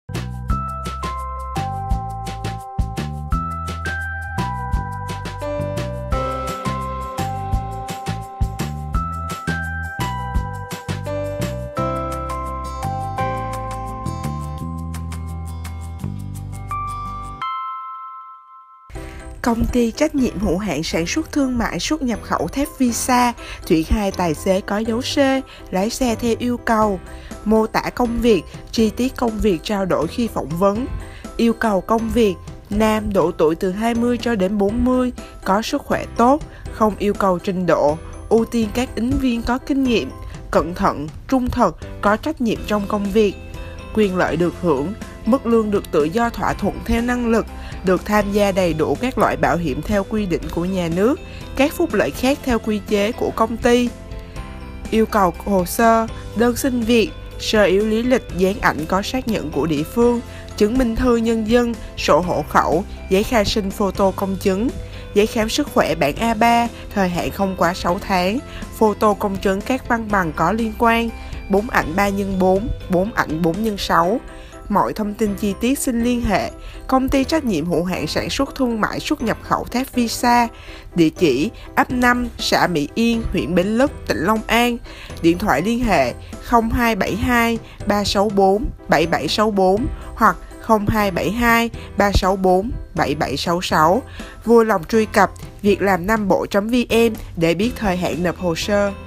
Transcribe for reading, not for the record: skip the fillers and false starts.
Công ty trách nhiệm hữu hạn sản xuất thương mại xuất nhập khẩu thép Visa tuyển 2 tài xế có dấu C, lái xe theo yêu cầu. Mô tả công việc, chi tiết công việc trao đổi khi phỏng vấn. Yêu cầu công việc: nam, độ tuổi từ 20 cho đến 40, có sức khỏe tốt, không yêu cầu trình độ, ưu tiên các ứng viên có kinh nghiệm, cẩn thận, trung thực, có trách nhiệm trong công việc. Quyền lợi được hưởng: mức lương được tự do thỏa thuận theo năng lực, được tham gia đầy đủ các loại bảo hiểm theo quy định của nhà nước, các phúc lợi khác theo quy chế của công ty. Yêu cầu hồ sơ: đơn xin việc, sơ yếu lý lịch, dán ảnh có xác nhận của địa phương, chứng minh thư nhân dân, sổ hộ khẩu, giấy khai sinh photo công chứng, giấy khám sức khỏe bản A3, thời hạn không quá 6 tháng, photo công chứng các văn bằng có liên quan, 4 ảnh 3x4, 4 ảnh 4x6. Mọi thông tin chi tiết xin liên hệ Công ty trách nhiệm hữu hạn sản xuất thương mại xuất nhập khẩu thép Visa, địa chỉ ấp 5, xã Mỹ Yên, huyện Bến Lức, tỉnh Long An. Điện thoại liên hệ 0272 364 7764 hoặc 0272 364 7766. Vui lòng truy cập việclamnambo.vn để biết thời hạn nộp hồ sơ.